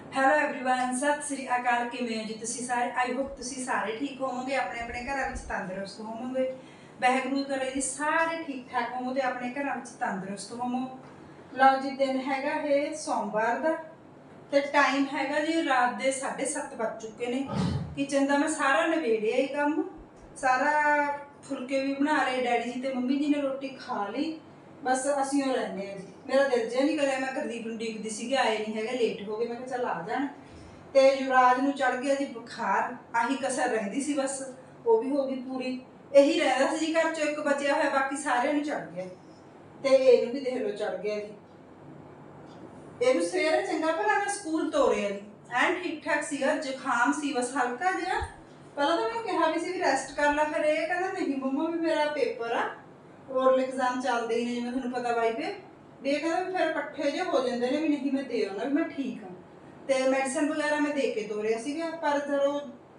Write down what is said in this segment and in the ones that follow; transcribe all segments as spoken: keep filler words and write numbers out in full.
Hello everyone सत श्री अकाल किवें हो जी तुसीं सारे आई होप तुसीं सारे ठीक होवोगे अपने अपने घरों में तंदुरुस्त होवोगे वाहिगुरू करे जी सारे ठीक ठाक होवो ते अपने घरों में तंदुरुस्त होवो। लो जी दिन हैगा है सोमवार का ते टाइम हैगा जी रात के साढ़े सत्त बज चुके ने। किचन का मैं सारा नवेड़िया ही काम सारा फुलके भी बना लए डैडी जी ते मम्मी जी ने रोटी खा ली बस असीं हो लैने जी। मेरा दिल जिहा नहीं करिया मैं गुरदीप नूं उਡੀकदी सी आए नहीं है लेट हो गए मैं चल आ जाण ते युवराज नूं चढ़ गया जी बुखार आही कसर रहिंदी सी बस वो भी हो गई पूरी यही रहिंदा सी जी घर चों एक बचिया होया बाकी सारिआं नूं चढ़ गया ते इहनूं भी देख लो चढ़ गया जी। इहनूं सवेरे चंगा भला मैं स्कूल तोरिया जी एन ठीक ठाक सीगा जुखाम सी बस हल्का जिहा पहला तो मैं कहा भी सी भी रेस्ट कर ला फिर ये कहंदा नहीं मम्मा भी मेरा पेपर आ ओरल एग्जाम चलते ही नहीं मैं थोड़ा पता बाई पे भी कहना फिर कट्ठे जे हो जाते हैं भी नहीं मैं दे आना भी मैं ठीक हाँ तो मैडिसन वगैरह मैं दे के तोरिया सीगा पर चलो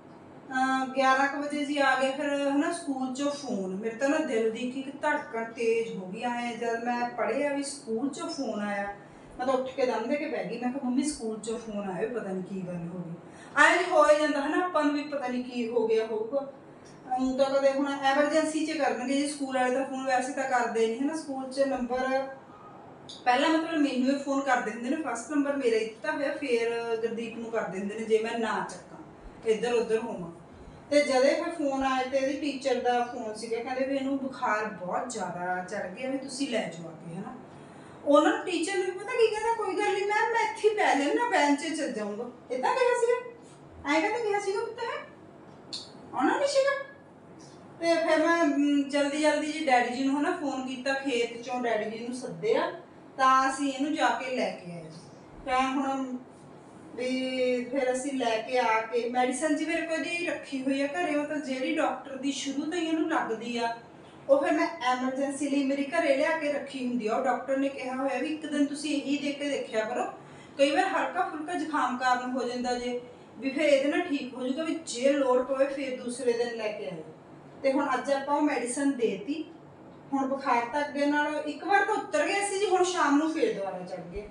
ग्यारह बजे जी आ गए फिर है ना स्कूल चो फोन मेरे तो ना दिल की कि धड़कन तेज हो गई आए जब मैं पढ़िया भी स्कूल चो फोन आया मैं तो उठ के दम दे के बह गई मैं मम्मी स्कूल चो फोन आया पता नहीं की गल हो गई आए हो ही जाता है ना अपन भी पता नहीं की हो गया होगा तो कदे हुण एमरजेंसी च करनगे जी स्कूल वाले तो फोन वैसे तो करते नहीं है ना स्कूल च नंबर पहला मतलब मैनू फोन कर देंगे ने फस्ट नंबर मेरा दिता होया फिर गुरदीप नूं कर देंगे ने जे मैं ना चक्का इधर उधर होवां तो जदे फिर फोन आए तो यदि टीचर का फोन सीगा कहंदे भी इहनूं बुखार बहुत ज़्यादा चढ़ गया भी तुसीं लै जाओ आके है ना उन्होंने टीचर ने पता की कहना कोई गल नहीं मैम मैं इत्थे पै लेना बेंच च चल जाऊँगा इदां कहा सीगा ऐ कहंदे कहा सीगा पुत्त है आउणा नहीं सीगा तो फिर मैं जल्दी जल्दी जी डैडी जी ने ना फोन किया खेत चों डैडी जी ने सद्दिया तो असीं इहनूं जाके लैके आए तो हुण भी फिर असीं लैके आके मैडिसन जी मेरे को रखी हुई है घरे मतलब जिहड़ी डॉक्टर की शुरू तो ही इहनूं लगदी आ वो फिर मैं एमरजेंसी लिए मेरी घरे लिया के रखी हुंदी आ डॉक्टर ने कहा होया भी एक दिन तुसीं यही दे के देखिया करो कई बार हल्का फुल्का जुखाम कारण हो जाता जे भी फिर ये ना ठीक हो जाऊगा भी जे लोड़ पवे फिर दूसरे दिन लैके आए तो हुण अज आपां मैडिसन देती हुण बुखार तो अगे नालों एक बार तो उतर गया सी जी हुण शाम नूं फिर दोबारा चढ़ गए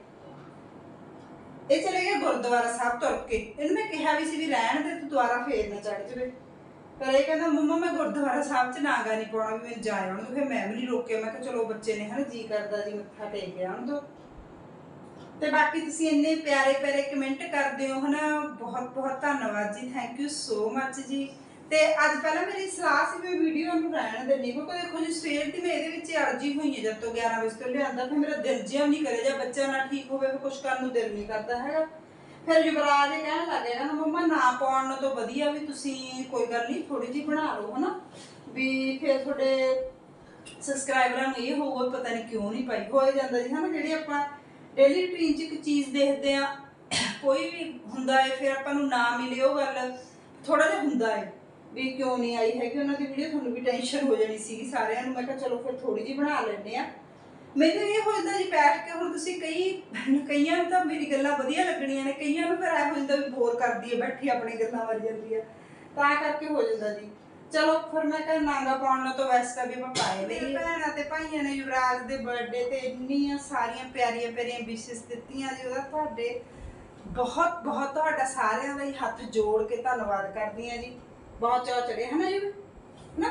ये चले गए गुरुद्वारा साहब तुर के इन्हूं मैं कहा भी सी भी रहण दे तूं दोबारा फिर ना चढ़ जावे पर यह कहना मम्मा मैं गुरुद्वारा साहब च नागा नहीं पाउणा भी मैं जाए आउण फिर मैं भी नहीं रोकिया मैं चलो बच्चे ने है ना जी करदा जी मत्था टेक के आउण दो तो बाकी तुसीं इन्ने प्यारे प्यारे कमेंट करदे हो है ना बहुत बहुत धन्नवाद जी थैंक यू सो मच जी। तो अज पहले मेरी सलाह से मैं वीडियो रहन देनी क्योंकि देखो जी सवेर की मैं ये अर्जी हुई है जब तो ग्यारह बजे तो लिया फिर मेरा दिल जिहा नहीं करे जब बच्चा ना ठीक हो फिर कुछ करने को दिल नहीं करता है फिर युवराज ये कहने लग गया मम्मा ना पाउण तो वधिया भी तुसीं कोई गल नहीं थोड़ी जी बना लो है ना भी फिर थोड़े सबसक्राइबरां नूं ये होगा पता नहीं क्यों नहीं पाई हो जाता जी है ना जी आप डेली रूटीन च एक चीज़ देखते हैं कोई भी हुंदा है फिर आपां नूं ना मिले वो गल थोड़ा जिहा हुंदा है भी क्यों नहीं आई है कि उन्होंने वीडियो थोड़ी भी टेंशन हो जानी सी सारिਆਂ ਨੂੰ मैं कहा चलो फिर थोड़ी जी बना लेने आ मैनूं ये हो जाता जी बैठ के हुण तुसीं कई कईयां नूं तां मेरी गल्लां वधिया लगणीਆਂ ने कईयां नूं फिर ऐ हो जाता भी बोर करदी है बैठी अपनी गल्लां मारी जांदी है तां करके हो जाता जी। चलो फिर मैं कहा नांगा पाउण तो वैसे भी मैं पाए मेरी भैणां ते भाईआं ने युवराज दे बर्थडे ते इन्नियां सारियां प्यारियां प्यारियां विशेस दित्तियां जी ओहदा तुहाडे बहुत बहुत तुहाडा सारिआं दा ही हत्थ जोड़ के धन्नवाद करदी हां जी बहुत चाह चढ़े है ना जी ना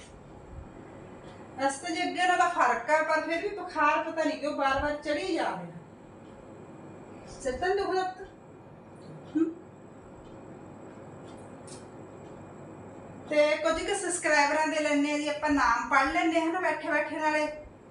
रस्ते जो अगे ना फर्क है पर फिर भी बुखार पता नहीं क्यों बार बार चढ़ी जा रहा सिर दुख लग तो कुछ के सबसक्राइबरां दे लैने जी आप नाम पढ़ लेंगे है ना बैठे बैठे नाले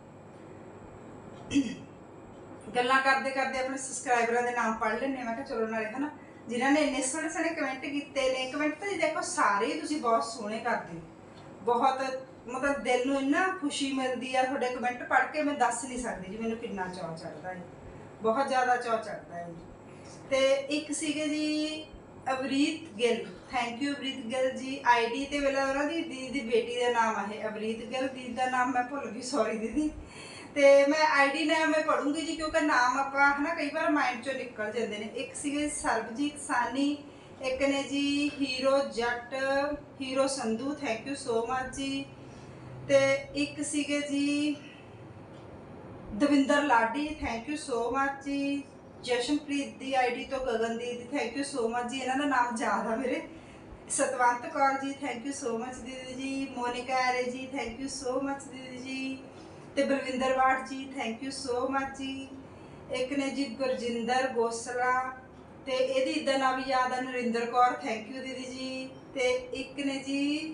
गल्लां करते करते अपने सबसक्राइबरां दे नाम पढ़ लेंगे मैं कहा चलो नाले है ना जिन्होंने इन्ने सोहने सोहने कमेंट किए ने कमेंट तो जी देखो सारे ही तुसीं बहुत सोहने करते बहुत मतलब दिल नूं इन्ना खुशी मिलती है थोड़े कमेंट पढ़ के मैं दस नहीं सकती जी मैनूं किन्ना चाਅ चढ़ता है बहुत ज़्यादा चाਅ चढ़ता है जी। तो एक सीगे जी Avreet Gill thank you Avreet Gill ji ID तो वेला उन्होंने दीदी की बेटी का नाम है अवरीत गिल दीदी का नाम मैं भुल गई सॉरी दीदी तो मैं आई डी नाम मैं पढ़ूंगी जी क्योंकि नाम आप है ना कई बार माइंड चो निकल जाते हैं एक सीगे सरबजीत सानी एक ने जी hero Jatt hero Sandhu thank you so much जी तो एक सीगे जी Davinder Ladi thank you so much जी ਜਸ਼ਨਪ੍ਰੀਤ ਦੀ ਆਈਡੀ ਤੋਂ ਗਗਨਦੀਪ ਦੀ ਥੈਂਕ ਯੂ ਸੋ ਮਚ ਜੀ, ਇਹਨਾਂ ਦਾ ਨਾਮ ਯਾਦ ਆ ਮੇਰੇ। Satwant Kaur ji thank you so much ਦੀਦੀ ਜੀ। ਮੋਨਿਕਾ ਐਰੇ ਜੀ ਥੈਂਕ ਯੂ ਸੋ ਮਚ ਦੀਦੀ ਜੀ। ਤੇ ਬਲਵਿੰਦਰ ਵਾਟ ਜੀ ਥੈਂਕ ਯੂ ਸੋ ਮਚ ਜੀ। ਇੱਕ ਨੇ ਜੀ ਗੁਰਜਿੰਦਰ ਗੋਸਲਾ, ਤੇ ਇਹਦੀ ਇਦਾਂ ਨਾ ਵੀ ਯਾਦ ਆ, ਨਰਿੰਦਰ ਕੌਰ ਥੈਂਕ ਯੂ ਦੀਦੀ ਜੀ। ਤੇ ਇੱਕ ਨੇ ਜੀ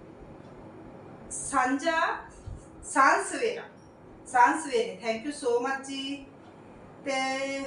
ਸਾਂਝਾ ਸਾਂਝ ਸਵੇਰਾ ਸਾਂਝ ਸਵੇਰੇ ਥੈਂਕ ਯੂ ਸੋ ਮਚ ਜੀ। ਤੇ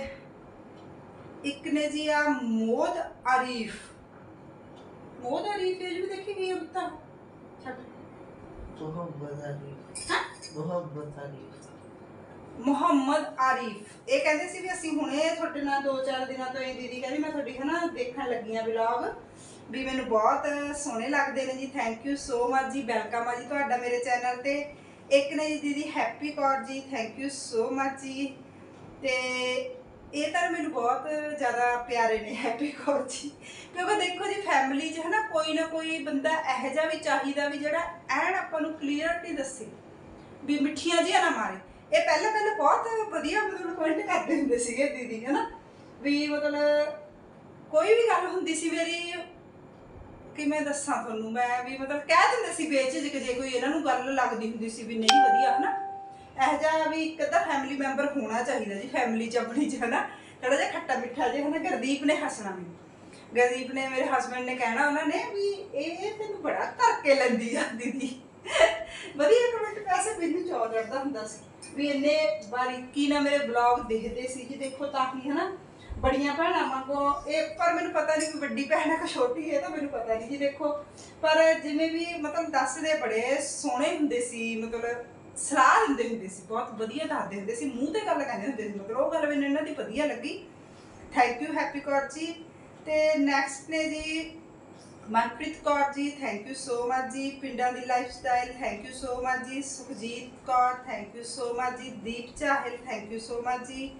ਇੱਕ ਨੇ ਜੀ ਆ ਮੋਦ ਆਰੀਫ, ਮੋਦ ਆਰੀਫ ਇਹ ਵੀ ਦੇਖੀ ਗਈ ਬਤਾ ਛੱਡ मोहम्मद आरिफ ਹਾਂ मोहम्मद आरिफ ਮੁਹੰਮਦ ਆਰੀਫ। ਇਹ ਕਹਿੰਦੇ ਸੀ ਵੀ ਅਸੀਂ ਹੁਣੇ ਤੁਹਾਡੇ ਨਾਲ ਦੋ ਚਾਰ ਦਿਨਾਂ ਤੋਂ ਇਹ ਦੀਦੀ ਕਹਿੰਦੀ ਮੈਂ ਤੁਹਾਡੀ ਹਨਾ ਦੇਖਣ ਲੱਗੀ ਆ ਵਲੌਗ, ਵੀ ਮੈਨੂੰ ਬਹੁਤ ਸੋਹਣੇ ਲੱਗਦੇ ਨੇ ਜੀ। ਥੈਂਕ ਯੂ ਸੋ ਮਚ ਜੀ, ਵੈਲਕਮ ਆ ਜੀ ਤੁਹਾਡਾ ਮੇਰੇ ਚੈਨਲ ਤੇ। ਇੱਕ ਨੇ ਜੀ ਦੀਦੀ happy Kaur ji thank you so much ਜੀ। ਤੇ ਇਹ ਤਾਂ ਮੈਨੂੰ ਬਹੁਤ ਜ਼ਿਆਦਾ ਪਿਆਰੇ ਨੇ ਹੈਪੀ ਕੌਰ ਜੀ, ਕਿਉਂਕਿ ਦੇਖੋ ਜੀ ਫੈਮਿਲੀ 'ਚ ਹੈ ਨਾ ਕੋਈ ਨਾ ਕੋਈ ਬੰਦਾ ਇਹੋ ਜਿਹਾ ਵੀ ਚਾਹੀਦਾ ਵੀ ਜਿਹੜਾ ਐਨ ਆਪਾਂ ਨੂੰ ਕਲੀਅਰਟੀ ਦੱਸੇ, ਵੀ ਮਿੱਠੀਆਂ ਜਿਹੀਆਂ ਨਾ ਮਾਰੇ। ਇਹ ਪਹਿਲਾਂ ਪਹਿਲਾਂ ਬਹੁਤ ਵਧੀਆ ਮਤਲਬ ਕਮੈਂਟ ਕਰਦੇ ਹੁੰਦੇ ਸੀਗੇ ਦੀਦੀ ਹੈ ਨਾ, ਵੀ ਮਤਲਬ ਕੋਈ ਵੀ ਗੱਲ ਹੁੰਦੀ ਸੀ ਮੇਰੀ, ਕਿਵੇਂ ਦੱਸਾਂ ਤੁਹਾਨੂੰ ਮੈਂ, ਵੀ ਮਤਲਬ ਕਹਿ ਦਿੰਦੇ ਸੀ ਬੇਝਿਜਕ ਜੇ ਕੋਈ ਇਹਨਾਂ ਨੂੰ ਗੱਲ ਲੱਗਦੀ ਹੁੰਦੀ ਸੀ ਵੀ ਨਹੀਂ ਵਧੀਆ ਹੈ ਨਾ, ਇਹੋ ਜਿਹਾ ਵੀ ਇੱਕ ਅੱਧਾ ਫੈਮਿਲੀ ਮੈਂਬਰ ਹੋਣਾ ਚਾਹੀਦਾ ਜੀ ਫੈਮਿਲੀ 'ਚ ਆਪਣੀ 'ਚ ਹੈ ਨਾ, ਥੋੜਾ ਜਿਹਾ ਖੱਟਾ ਮਿੱਠਾ ਜਿਹਾ ਹੈ ਨਾ। ਗੁਰਦੀਪ ਨੇ ਹੱਸਣਾ ਮੈਨੂੰ, ਗੁਰਦੀਪ ਨੇ ਮੇਰੇ ਹਸਬੈਂਡ ਨੇ ਕਹਿਣਾ ਉਹਨਾਂ ਨੇ ਵੀ ਇਹ ਤੈਨੂੰ ਬੜਾ ਕਰਕੇ ਲੈਂਦੀ ਆ ਦੀਦੀ। ਵਧੀਆ ਕਮੈਂਟ ਪੈਸੇ ਮੈਨੂੰ ਚੌ ਚੜਦਾ ਹੁੰਦਾ ਸੀ ਵੀ ਇੰਨੇ ਬਾਰੀਕੀ ਨਾਲ ਮੇਰੇ ਬਲੌਗ ਦੇਖਦੇ ਸੀ ਜੀ। ਦੇਖੋ ਤਾਂ ਹੀ ਹੈ ਨਾ ਬੜੀਆਂ ਭੈਣਾਂ ਵਾਂਗੂ ਇਹ, ਪਰ ਮੈਨੂੰ ਪਤਾ ਨਹੀਂ ਵੀ ਵੱਡੀ ਭੈਣ ਹੈ ਕਿ ਛੋਟੀ ਹੈ, ਤਾਂ ਮੈਨੂੰ ਪਤਾ ਨਹੀਂ ਜੀ। ਦੇਖੋ ਪਰ ਜਿਵੇਂ ਵੀ ਮਤਲਬ ਦੱਸਦੇ ਬੜੇ ਸੋਹਣੇ ਹੁੰਦੇ ਸੀ, ਮਤਲਬ ਸਲਾਹ ਦਿੰਦੇ ਹੁੰਦੇ ਸੀ, ਬਹੁਤ ਵਧੀਆ ਦੱਸਦੇ ਹੁੰਦੇ ਸੀ, ਮੂੰਹ ਤੇ ਗੱਲ ਕਹਿੰਦੇ ਹੁੰਦੇ ਸੀ, ਮਤਲਬ ਉਹ ਗੱਲ ਮੈਨੂੰ ਇਹਨਾਂ ਦੀ ਵਧੀਆ ਲੱਗੀ। Thank you happy Kaur ji. ਤੇ ਨੈਕਸਟ ਨੇ ਜੀ Manpreet Kaur ji thank you so much ਜੀ। ਪਿੰਡਾਂ ਦੀ lifestyle thank you so much ਜੀ। Sukhjit Kaur thank you so much ਜੀ। Deep Chahal thank you so much ਜੀ।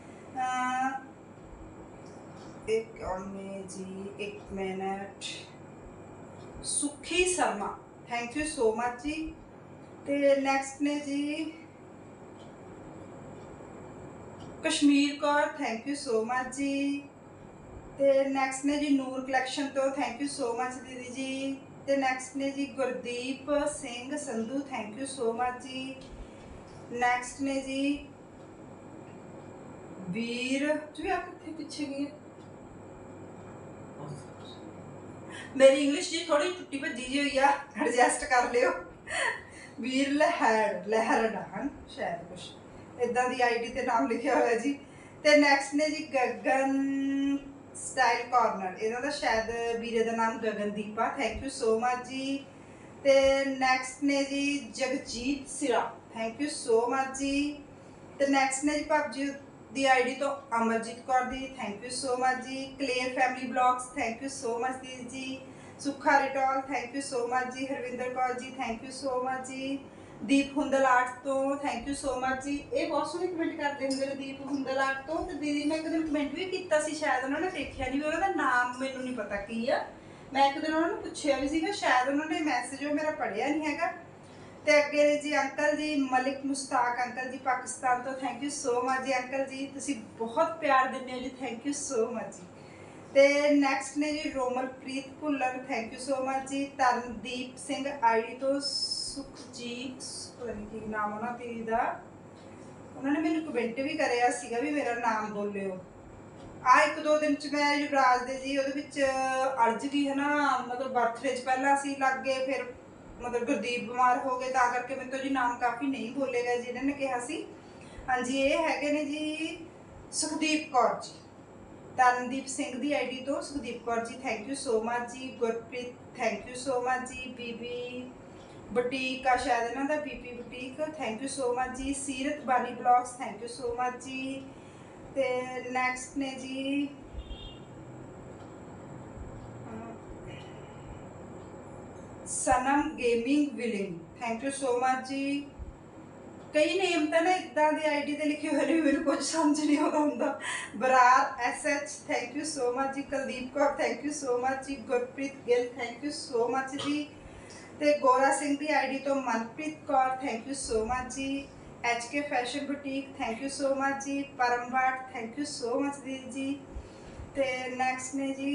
ਇੱਕ ਔਰ ਨੇ ਜੀ ਇੱਕ minute, Sukhi Sharma thank you so much ਜੀ। ਤੇ ਨੈਕਸਟ ਨੇ ਜੀ Kashmir Kaur thank you so much ਜੀ। ਤੇ ਨੈਕਸਟ ਨੇ ਜੀ ਨੂਰ ਕਲੈਕਸ਼ਨ ਤੋਂ ਥੈਂਕ ਯੂ ਸੋ ਮਚ ਦੀਦੀ ਜੀ। ਤੇ ਨੈਕਸਟ ਨੇ ਜੀ Gurdeep Singh Sandhu thank you so much ਜੀ। ਨੈਕਸਟ ਨੇ ਜੀ ਵੀਰ ਜੀ, ਆ ਕਿੱਥੇ ਪਿੱਛੇ ਗਈ ਮੇਰੀ ਇੰਗਲਿਸ਼ ਜੀ ਥੋੜੀ ਟੁੱਟੀ ਭੱਜੀ ਜੀ ਹੋਈ ਆ, ਐਡਜਸਟ ਕਰ ਲਿਓ। ਵੀਰ ਲਹਿਰ ਲਹਿਰਡਾਨ ਸ਼ਾਇਦ ਕੁਛ ਇਦਾਂ ਦੀ ਆਈਡੀ ਤੇ ਨਾਮ ਲਿਖਿਆ ਹੋਇਆ ਜੀ। ਤੇ ਨੈਕਸਟ ਨੇ ਜੀ ਗਗਨ ਸਟਾਈਲ ਕਾਰਨਰ, ਇਹਨਾਂ ਦਾ ਸ਼ਾਇਦ ਵੀਰੇ ਦਾ ਨਾਮ ਗਗਨਦੀਪ ਆ ਥੈਂਕ ਯੂ ਸੋ ਮਚ ਜੀ। ਤੇ ਨੈਕਸਟ ਨੇ ਜੀ ਜਗਜੀਤ ਸਿਰਾ ਥੈਂਕ ਯੂ ਸੋ ਮਚ ਜੀ। ਤੇ ਨੈਕਸਟ ਨੇ ਜੀ ਪਬਜੀ ਦੀ ਆਈਡੀ ਤੋਂ ਅਮਰਜੀਤ ਕੌਰ ਦੀ ਥੈਂਕ ਯੂ ਸੋ ਮਚ ਜੀ। Claire family blogs thank you so much ਦੀਦੀ ਜੀ। ਸੁੱਖਾ ਰਿਟੋਲ ਥੈਂਕ ਯੂ ਸੋ ਮਚ ਜੀ। Harvinder Kaur ji thank you so much ਜੀ। ਦੀਪ ਹੁੰਦਲ ਆਰਟ ਤੋਂ ਥੈਂਕ ਯੂ ਸੋ ਮਚ ਜੀ। ਇਹ ਬਹੁਤ ਸੋਹਣੇ ਕਮੈਂਟ ਕਰਦੇ ਹੁੰਦੇ ਨੇ ਦੀਪ ਹੁੰਦਲ ਆਰਟ ਤੋਂ। ਤੇ ਦੀਦੀ ਨੇ ਇੱਕ ਦਿਨ ਕਮੈਂਟ ਵੀ ਕੀਤਾ ਸੀ, ਸ਼ਾਇਦ ਉਹਨਾਂ ਨੇ ਦੇਖਿਆ ਨਹੀਂ, ਉਹਨਾਂ ਦਾ ਨਾਮ ਮੈਨੂੰ ਨਹੀਂ ਪਤਾ ਕੀ ਆ। ਮੈਂ ਇੱਕ ਦਿਨ ਉਹਨਾਂ ਨੂੰ ਪੁੱਛਿਆ ਵੀ ਸੀਗਾ, ਸ਼ਾਇਦ ਉਹਨਾਂ ਨੇ ਮੈਸੇਜ ਉਹ ਮੇਰਾ ਪੜ੍ਹਿਆ ਨਹੀਂ ਹੈਗਾ। ਤੇ ਅੱਗੇ ਨੇ ਜੀ ਅੰਕਲ ਜੀ ਮਲਿਕ ਮੁਸਤਾਕ ਅੰਕਲ ਜੀ ਪਾਕਿਸਤਾਨ ਤੋਂ ਥੈਂਕ ਯੂ ਸੋ ਮਚ ਜੀ। ਅੰਕਲ ਜੀ ਤੁਸੀਂ ਬਹੁਤ ਪਿਆਰ ਦਿੰਦੇ ਹੋ ਜੀ, ਥੈਂਕ ਯੂ ਸੋ ਮਚ ਜੀ। ਤੇ ਨੈਕਸਟ ਨੇ ਜੀ Romalpreet Bhullar thank you so much ਜੀ। ਤਰਨਦੀਪ ਸਿੰਘ ਆਈਡੀ ਤੋਂ ਸੁਖਜੀਤ ਪਤਾ ਨਹੀਂ ਕੀ ਨਾਮ ਉਹਨਾਂ ਦੀ ਦਾ, ਉਹਨਾਂ ਨੇ ਮੈਨੂੰ ਕਮੈਂਟ ਵੀ ਕਰਿਆ ਸੀਗਾ ਵੀ ਮੇਰਾ ਨਾਮ ਬੋਲਿਓ। ਆ ਇੱਕ ਦੋ ਦਿਨ ਚ ਮੈਂ ਯੁਵਰਾਜ ਦੇ ਜੀ ਉਹਦੇ ਵਿੱਚ ਅਲਝ ਗਈ ਹੈ ਨਾ, ਮਤਲਬ ਬਰਥਡੇ ਚ ਪਹਿਲਾਂ ਅਸੀਂ ਲੱਗ ਗਏ, ਫਿਰ ਮਤਲਬ ਗੁਰਦੀਪ ਬਿਮਾਰ ਹੋ ਗਏ, ਤਾਂ ਕਰਕੇ ਮੇਰੇ ਤੋਂ ਜੀ ਨਾਮ ਕਾਫੀ ਨਹੀਂ ਬੋਲੇ ਗਏ ਜਿਹਨਾਂ ਨੇ ਕਿਹਾ ਸੀ। ਹਾਂਜੀ ਇਹ ਹੈਗੇ ਨੇ ਜੀ ਸੁਖਦੀਪ ਕੌਰ ਜੀ, ਤਰਨਦੀਪ ਸਿੰਘ ਦੀ ਆਈਡੀ ਤੋਂ Sukhdeep Kaur ji thank you so much ਜੀ। Gurpreet thank you so much ਜੀ। ਬੀਬੀ ਬੁਟੀਕ ਆ ਸ਼ਾਇਦ ਇਹਨਾਂ ਦਾ, Bibi boutique thank you so much ਜੀ। Seerat Bani blogs thank you so much ਜੀ। ਤੇ ਨੈਕਸਟ ਨੇ ਜੀ Sanam gaming willing thank you so much ਜੀ। ਕਈ ਨੇਮ ਤਾਂ ਨਾ ਇਦਾਂ ਦੇ ਆਈਡੀ ਤੇ ਲਿਖੇ ਹੋਏ ਨੇ ਮੈਨੂੰ ਕੁਝ ਸਮਝ ਨਹੀਂ ਆਉਂਦਾ ਹੁੰਦਾ। Brar S H thank you so much ਜੀ। Kuldeep Kaur thank you so much ਜੀ। Gurpreet Gill thank you so much ਜੀ। ਤੇ ਗੋਰਾ ਸਿੰਘ ਦੀ ਆਈਡੀ ਤੋਂ Manpreet Kaur thank you so much ਜੀ। H K fashion boutique thank you so much जी। परमबाट थैंक यू सो मच दीदी जी। तो नैक्सट ने जी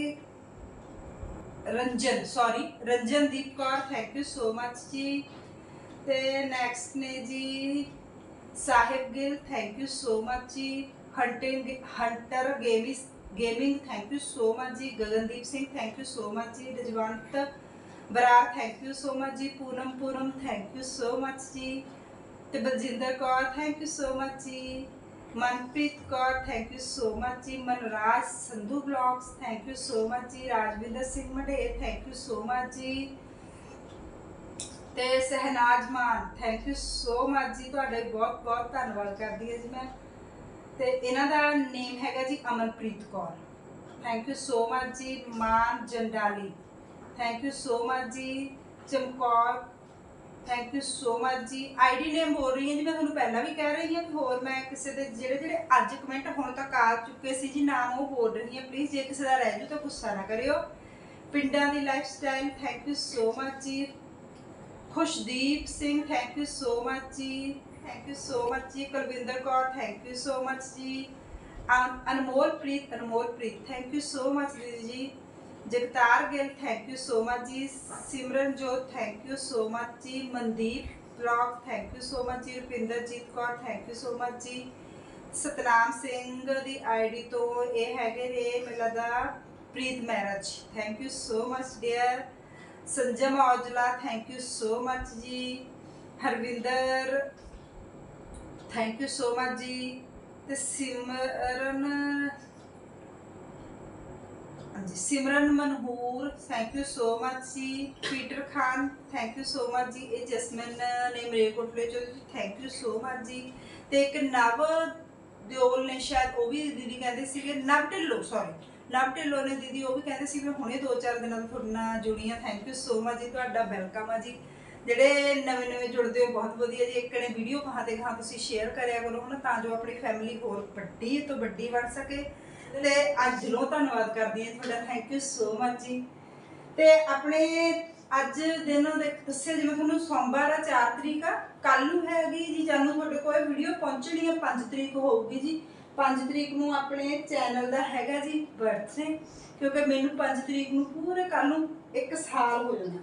Ranjan sorry Ranjandeep Kaur thank you so much जी। तो नैक्सट ने जी Sahib Gill thank you so much जी। Hunting hunter games gaming thank you so much जी। Gagandeep Singh thank you so much जी। Rajwant Brar thank you so much जी। Poonam Poonam thank you so much जी। तो Baljinder Kaur thank you so much जी। Manpreet Kaur thank you so much जी। Manraj Sandhu blogs thank you so much जी। Rajwinder Singh Mander thank you so much जी। ते Sehnaz Maan thank you so much जी। तुहाडा बहुत बहुत धन्नवाद करदी है जी मैं। ते इन्हां दा नेम हैगा जी Amanpreet Kaur thank you so much जी। Maan Jandali thank you so much जी। Chamkaur thank you so much जी। आई डी नेम बोल रही है जी मैं तुहानू पहला भी कह रही हूँ होर मैं किसी के जेडे जेडे अज कमेंट हुण तक आ चुके सी जी नाम वो बोल रही है प्लीज़ जे किसी का रह जू तो गुस्सा ना करियो। पिंडां दी lifestyle thank you so much जी। Khushdeep Singh thank you so much जी। थैंक यू सो मच जी। Kulwinder Kaur thank you so much जी। Anmol Preet Anmol Preet thank you so much दीदी जी। Jagtar Gill thank you so much जी। Simranjot thank you so much जी। Mandeep blog thank you so much जी। Rupinderjit Kaur thank you so much जी। सतनाम सिंह दी आई डी तो ये हैगे ने मैनूं लगदा Preet marriage thank you so much dear. Sanjam Aujla thank you so much जी। Harvinder thank you so much जी। ते Simran ji Simran Manhoor thank you so much जी। Peter Khan thank you so much जी। ये जसमिन ने मरेकोटले चो थैंक यू सो मच जी। ते एक नव दिओल ने शायद वो भी दीदी कहते सी नव ढिल्लो सॉरी नव ढिल्लो ने दीदी वो भी कहते सी मैं हुणे दो चार दिनों तो थोड़े नाल जुड़ी हाँ थैंक यू सो मच जी। तुहाडा वेलकम है जी। ਜਿਹੜੇ ਨਵੇਂ ਨਵੇਂ ਜੁੜਦੇ ਹੋ ਬਹੁਤ ਵਧੀਆ ਜੀ। ਇੱਕ ਨੇ ਵੀਡੀਓ ਕਹਾਂ ਤੇ ਕਹਾਂ ਤੁਸੀਂ ਸ਼ੇਅਰ ਕਰਿਆ ਕਰੋ ਹਨਾ ਤਾਂ ਜੋ ਆਪਣੀ ਫੈਮਿਲੀ ਹੋਰ ਵੱਡੀ ਤੋਂ ਵੱਡੀ ਬਣ ਸਕੇ। ਤੇ ਅੱਜ ਦਿਲੋਂ ਧੰਨਵਾਦ ਕਰਦੀ ਹਾਂ ਤੁਹਾਡਾ ਥੈਂਕ ਯੂ ਸੋ ਮਚ ਜੀ। ਤੇ ਆਪਣੇ ਅੱਜ ਦਿਨ ਦੱਸਿਆ ਜਿਵੇਂ ਤੁਹਾਨੂੰ ਸੋਮਵਾਰ ਆ ਚਾਰ ਤਰੀਕ ਆ ਕੱਲ ਨੂੰ ਹੈਗੀ ਜੀ ਜਾਨੂੰ ਤੁਹਾਡੇ ਕੋਲ ਵੀਡੀਓ ਪਹੁੰਚਣੀ ਆ ਪੰਜ ਤਰੀਕ ਹੋਊਗੀ ਜੀ। ਪੰਜ ਤਰੀਕ ਨੂੰ ਆਪਣੇ ਚੈਨਲ ਦਾ ਹੈਗਾ ਜੀ ਬਰਥਡੇ ਕਿਉਂਕਿ ਮੈਨੂੰ ਪੰਜ ਤਰੀਕ ਨੂੰ ਪੂਰੇ ਕੱਲ ਨੂੰ ਇੱਕ ਸਾਲ ਹੋ ਜਾਣਾ।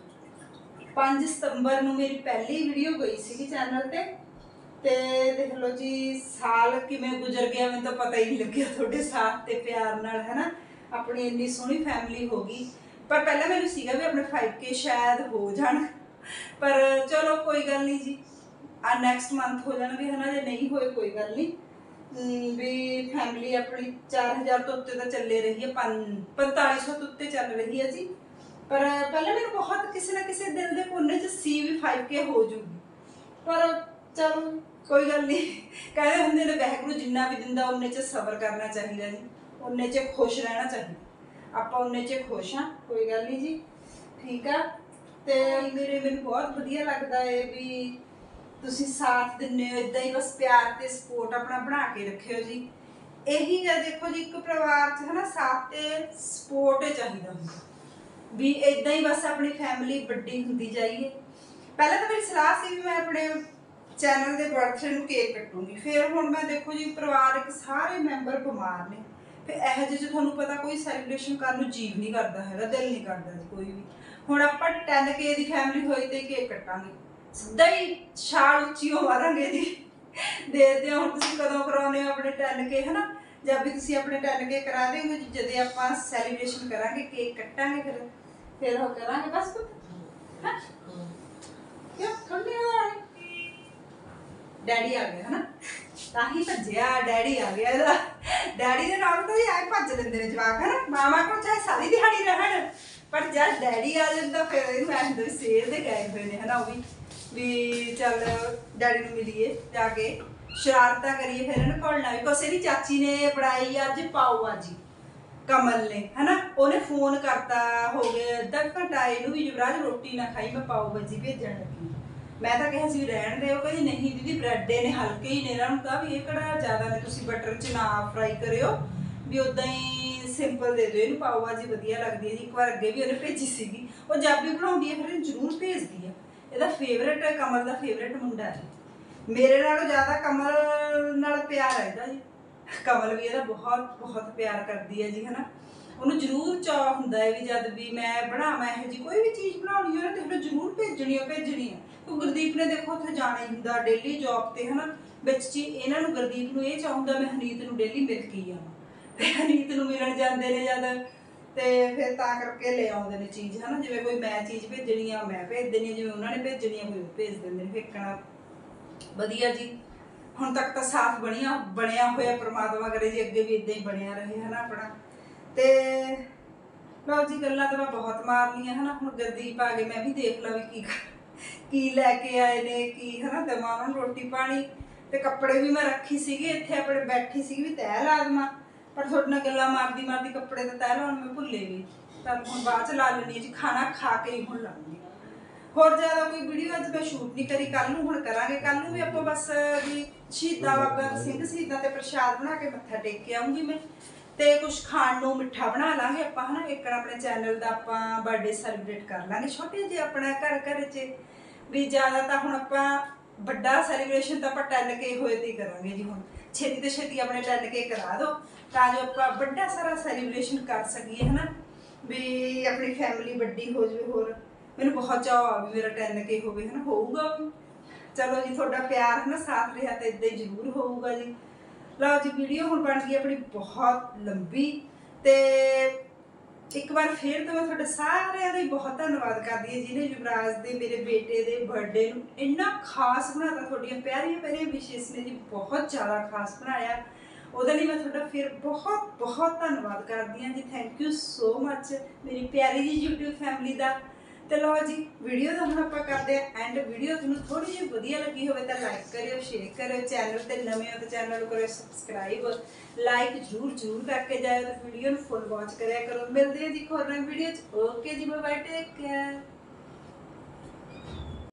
ਪੰਜ ਸਤੰਬਰ ਨੂੰ ਮੇਰੀ ਪਹਿਲੀ ਵੀਡੀਓ ਗਈ ਸੀਗੀ ਚੈਨਲ ਤੇ ਤੇ ਦੇਖ ਲਓ ਜੀ ਸਾਲ ਕਿਵੇਂ ਗੁਜ਼ਰ ਗਿਆ ਮੈਨੂੰ ਤਾਂ ਪਤਾ ਹੀ ਨਹੀਂ ਲੱਗਿਆ ਤੁਹਾਡੇ ਸਾਥ ਤੇ ਪਿਆਰ ਨਾਲ ਹੈ ਨਾ। ਆਪਣੀ ਇੰਨੀ ਸੋਹਣੀ ਫੈਮਿਲੀ ਹੋ ਗਈ ਪਰ ਪਹਿਲਾਂ ਮੈਨੂੰ ਸੀਗਾ ਵੀ ਆਪਣੇ फाइव के शायद ਹੋ ਜਾਣ ਪਰ ਚਲੋ ਕੋਈ ਗੱਲ ਨਹੀਂ ਜੀ ਆ ਨੈਕਸਟ ਮੰਥ ਹੋ ਜਾਣਗੇ ਹੈ ਨਾ। ਜੇ ਨਹੀਂ ਹੋਏ ਕੋਈ ਗੱਲ ਨਹੀਂ ਵੀ ਫੈਮਿਲੀ ਆਪਣੀ ਚਾਰ ਹਜ਼ਾਰ ਤੋਂ ਉੱਤੇ ਤਾਂ ਚੱਲੇ ਰਹੀ ਹੈ ਪੰਤਾਲੀ ਸੌ ਤੋਂ ਉੱਤੇ ਚੱਲ ਰਹੀ ਹੈ ਜੀ। पर पहले मैंने बहुत किसी ना किसी दिल के कोने च सी भी फाइव के हो जूगी पर चलो कोई गल नहीं कहते होंगे ने वाहगुरू जिन्ना भी दिंदा उन्ने च सबर करना चाहिए जी उन्ने च खुश रहना चाहिए आप उन्ने च खुश हाँ कोई गल नहीं जी ठीक है। तो मेरे मैनू बहुत वधिया लगता है भी तुसी साथ दिंदे हो इदां ही बस प्यार ते सपोर्ट अपना बना के रखियो जी। यही है देखो जी एक परिवार च है ना साथ ते सपोर्ट चाहिए होंदा भी इदा ही बस अपनी फैमिली वड्डी होंदी जाइए। पहले तो मेरी सलाह सी भी मैं अपने चैनल के बर्थडे में केक कट्टूंगी फिर हुण मैं देखो जी परिवार एक सारे मैंबर बीमार ने फिर यह जे तुहानूं पता कोई सैलीब्रेशन करने नूं जीव नहीं करता है दिल नहीं करता जी कोई भी। हुण आपां टेन के दी फैमिली होई ते केक कट्टांगे सिद्धा ही छाल उच्ची मारांगे जी। देखते हैं हुण तुसीं कदों कराउने हो अपने टेन के है ना जब भी तुसीं अपने टेन के करा देंगे जदों आपां सैलीब्रेशन करांगे केक कट्टांगे फिर फिर हो करांगे बस कुछ क्या ठंडी हवा डैडी आ गया है ना ताही भज्जिया डैडी आ गया डैडी के नाल तो आए भज देंदे ने जवाक है ना मामा को चाहे सारी दिहाड़ी रहन पर जब डैडी आ जाता फिर इहनूं ऐ हुंदा सेल दे गए हुए ने है ना वो भी भी चल डैडी नूं मिलीए जाके शरारतां करिए फिर इहनूं घुलना भी कुसै दी चाची ने बनाई अज पाओ भाजी कमल ने है ना उन्हें फोन करता हो गया अद्धा घंटा इनू भी युवराज रोटी ना खाई मैं पाओ भाजी भेजन लगी मैं तो कहा सी रहन दे कहती नहीं दीदी ब्रैडे ने हल्के ही ने इन्होंने कहा भी ये कड़ा ज़्यादा ने तुसीं बटर च ना फ्राई करियो भी उदा ही सिंपल दे दो इनू पाओ भाजी वधिया लगती है जी। एक बार अगे भी उन्हें भेजी सीगी वो जब भी बनाउंदी है फिर जरूर भेजदी है। ਇਹਦਾ फेवरेट कमल का फेवरेट मुंडा है ਮੇਰੇ ਨਾਲੋਂ ਜ਼ਿਆਦਾ ਕਮਲ ਨਾਲ ਪਿਆਰ ਹੈ ਇਹਦਾ ਜੀ। ਕਮਲ ਵੀ ਇਹਦਾ ਬਹੁਤ ਬਹੁਤ ਪਿਆਰ ਕਰਦੀ ਹੈ ਜੀ, ਹਨਾ। ਉਹਨੂੰ ਜ਼ਰੂਰ ਚਾਅ ਹੁੰਦਾ ਹੈ ਵੀ ਜਦ ਵੀ ਮੈਂ ਬਣਾਵਾਂ ਇਹੋ ਜਿਹੀ ਕੋਈ ਵੀ ਚੀਜ਼ ਬਣਾਉਣੀ ਹੋਵੇ ਤੇ ਜ਼ਰੂਰ ਭੇਜਣੀ ਹੋ ਭੇਜਣੀ ਹੈ। ਕਿਉਂ ਗੁਰਦੀਪ ਨੇ ਦੇਖੋ ਉੱਥੇ ਜਾਣਾ ਹੀ ਹੁੰਦਾ ਡੇਲੀ ਜੌਬ ਤੇ, ਹਨਾ। ਵਿੱਚ ਜੀ ਇਹਨਾਂ ਨੂੰ ਗੁਰਦੀਪ ਨੂੰ ਇਹ ਚਾਹੁੰਦਾ ਮੈਂ ਹਨੀਤ ਨੂੰ ਡੇਲੀ ਮਿਲ ਕੇ ਆਵਾਂ, ਤੇ ਹਨੀਤ ਨੂੰ ਮਿਲਣ ਜਾਂਦੇ ਨੇ ਜਦ, ਤੇ ਫਿਰ ਤਾਂ ਕਰਕੇ ਲੈ ਆਉਂਦੇ ਨੇ ਚੀਜ਼, ਹਨਾ। ਜਿਵੇਂ ਕੋਈ ਮੈਂ ਚੀਜ਼ ਭੇਜਣੀ ਆ ਮੈਂ ਭੇਜ ਦੇਣੀ ਆ, ਜਿਵੇਂ ਉਹਨਾਂ ਨੇ ਭੇਜਣੀ ਆ ਕੋਈ ਉਹ ਭੇਜ ਦਿੰਦੇ ਨੇ। ਫੇਕਣਾ ਵਧੀਆ ਜੀ। ਹੁਣ ਤੱਕ ਤਾਂ ਸਾਥ ਬਣਿਆ ਬਣਿਆ ਹੋਇਆ, ਪ੍ਰਮਾਤਮਾ ਕਰੇ ਜੀ ਅੱਗੇ ਵੀ ਇਦਾਂ ਹੀ ਬਣਿਆ ਰਹੇ, ਹਨਾ ਆਪਣਾ। ਤੇ ਲਓ ਜੀ, ਗੱਲਾਂ ਤਾਂ ਮੈਂ ਬਹੁਤ ਮਾਰ ਲਈਆਂ, ਹਨਾ। ਹੁਣ ਗੁਰਦੀਪ ਆ ਗਏ, ਮੈਂ ਵੀ ਦੇਖ ਲਾ ਵੀ ਕੀ ਕੀ ਲੈ ਕੇ ਆਏ ਨੇ, ਕੀ, ਹਨਾ। ਦੇਵਾਂ ਉਹਨਾਂ ਨੂੰ ਰੋਟੀ ਪਾਣੀ, ਤੇ ਕੱਪੜੇ ਵੀ ਮੈਂ ਰੱਖੀ ਸੀਗੀ ਇੱਥੇ ਆਪਣੇ, ਬੈਠੀ ਸੀਗੀ ਵੀ ਤੈਅ ਲਾ ਦੇਵਾਂ, ਪਰ ਤੁਹਾਡੇ ਨਾਲ ਗੱਲਾਂ ਮਾਰਦੀ ਮਾਰਦੀ ਕੱਪੜੇ ਤਾਂ ਤੈਅ ਲਾਉਣ ਮੈਂ ਭੁੱਲੇ ਗਈ। ਤਾਂ ਹੁਣ ਬਾਅਦ ਚ ਲਾ ਲੈਣੀ ਜੀ, ਖਾਣਾ ਖਾ ਕੇ ਹੀ ਹੁਣ ਲਾਉਂਗੀ। ਹੋਰ ਜ਼ਿਆਦਾ ਕੋਈ ਵੀਡੀਓ ਅੱਜ ਮੈਂ ਸ਼ੂਟ ਨਹੀਂ ਕਰੀ, ਕੱਲ ਨੂੰ ਹੁਣ ਕਰਾਂਗੇ। ਕੱਲ ਨੂੰ ਵੀ ਆਪਾਂ ਬਸ ਵੀ ਸ਼ਹੀਦਾਂ ਬਾਬਾ ਸਿੰਘ ਸ਼ਹੀਦਾਂ ਤੇ ਪ੍ਰਸ਼ਾਦ ਬਣਾ ਕੇ ਮੱਥਾ ਟੇਕ ਕੇ ਆਉਂਗੀ ਮੈਂ, ਤੇ ਕੁਝ ਖਾਣ ਨੂੰ ਮਿੱਠਾ ਬਣਾ ਲਾਂਗੇ ਆਪਾਂ, ਹਨਾ। ਇੱਕ ਆਪਣੇ ਚੈਨਲ ਦਾ ਆਪਾਂ ਬਰਥਡੇ ਸੈਲੀਬ੍ਰੇਟ ਕਰ ਲਾਂਗੇ ਛੋਟੇ ਜਿਹੇ ਆਪਣਾ ਘਰ ਘਰ 'ਚ ਵੀ। ਜ਼ਿਆਦਾ ਤਾਂ ਹੁਣ ਆਪਾਂ ਵੱਡਾ ਸੈਲੀਬ੍ਰੇਸ਼ਨ ਤਾਂ ਆਪਾਂ ਟੈਨ ਕੇ ਹੋਏ ਤੇ ਹੀ ਕਰਾਂਗੇ ਜੀ। ਹੁਣ ਛੇਤੀ ਤੋਂ ਛੇਤੀ ਆਪਣੇ ਟੈਨ ਕੇ ਕਰਾ ਦਿਓ ਤਾਂ ਜੋ ਆਪਾਂ ਵੱਡਾ ਸਾਰਾ ਸੈਲੀਬ੍ਰੇਸ਼ਨ ਕਰ ਸਕੀਏ, ਹਨਾ। ਵੀ ਆਪਣੀ ਫੈਮਿਲੀ ਵੱਡੀ ਹੋ ਜਾਵੇ। ਹੋਰ ਮੈਨੂੰ ਬਹੁਤ ਚਾਅ ਆ ਵੀ ਮੇਰਾ ਟੈਨ ਕੇ ਹੋਵੇ, ਹਨਾ। ਹੋਊਗਾ ਵੀ, ਚਲੋ ਜੀ। ਤੁਹਾਡਾ ਪਿਆਰ, ਹਨਾ, ਸਾਥ ਰਿਹਾ ਤਾਂ ਇੱਦਾਂ ਹੀ ਜ਼ਰੂਰ ਹੋਊਗਾ ਜੀ। ਲਓ ਜੀ, ਵੀਡੀਓ ਹੁਣ ਬਣ ਗਈ ਆਪਣੀ ਬਹੁਤ ਲੰਬੀ, ਤੇ ਇੱਕ ਵਾਰ ਫੇਰ ਤਾਂ ਮੈਂ ਤੁਹਾਡੇ ਸਾਰਿਆਂ ਦਾ ਹੀ ਬਹੁਤ ਧੰਨਵਾਦ ਕਰਦੀ ਹਾਂ ਜਿਹਨੇ ਯੁਵਰਾਜ ਦੇ ਮੇਰੇ ਬੇਟੇ ਦੇ ਬਰਥਡੇ ਨੂੰ ਇੰਨਾ ਖਾਸ ਬਣਾਤਾ। ਤੁਹਾਡੀਆਂ ਪਿਆਰੀਆਂ ਪਿਆਰੀਆਂ ਵਿਸ਼ੇਸ ਨੇ ਜੀ, ਬਹੁਤ ਜ਼ਿਆਦਾ ਖਾਸ ਬਣਾਇਆ। ਉਹਦੇ ਲਈ ਮੈਂ ਤੁਹਾਡਾ ਫਿਰ ਬਹੁਤ ਬਹੁਤ ਧੰਨਵਾਦ ਕਰਦੀ ਹਾਂ ਜੀ। ਥੈਂਕ ਯੂ ਸੋ ਮੱਚ ਮੇਰੀ ਪਿਆਰੀ ਜੀ YouTube ਫੈਮਿਲੀ ਦਾ। ਤੇ ਲਓ ਜੀ, ਵੀਡੀਓ ਦਾ ਹੁਣ ਆਪਾਂ ਕਰਦੇ ਹਾਂ ਐਂਡ। ਵੀਡੀਓ ਤੁਹਾਨੂੰ ਥੋੜੀ ਜਿਹੀ ਵਧੀਆ ਲੱਗੀ ਹੋਵੇ ਤਾਂ ਲਾਈਕ ਕਰਿਓ, ਸ਼ੇਅਰ ਕਰਿਓ। ਚੈਨਲ ਤੇ ਨਵੇਂ ਹੋ ਤਾਂ ਚੈਨਲ ਨੂੰ ਕਰਿਓ ਸਬਸਕ੍ਰਾਈਬ, ਲਾਈਕ ਜ਼ਰੂਰ ਜ਼ਰੂਰ ਕਰਕੇ ਜਾਇਓ, ਤੇ ਵੀਡੀਓ ਨੂੰ ਫੁੱਲ ਵਾਚ ਕਰਿਆ ਕਰੋ। ਮਿਲਦੇ ਹਾਂ ਜੀ ਇੱਕ ਹੋਰ ਨਵੀਂ ਵੀਡੀਓ 'ਚ। ਓਕੇ ਜੀ, ਬਾਏ ਬਾਏ, ਟੇਕ ਕੇਅਰ।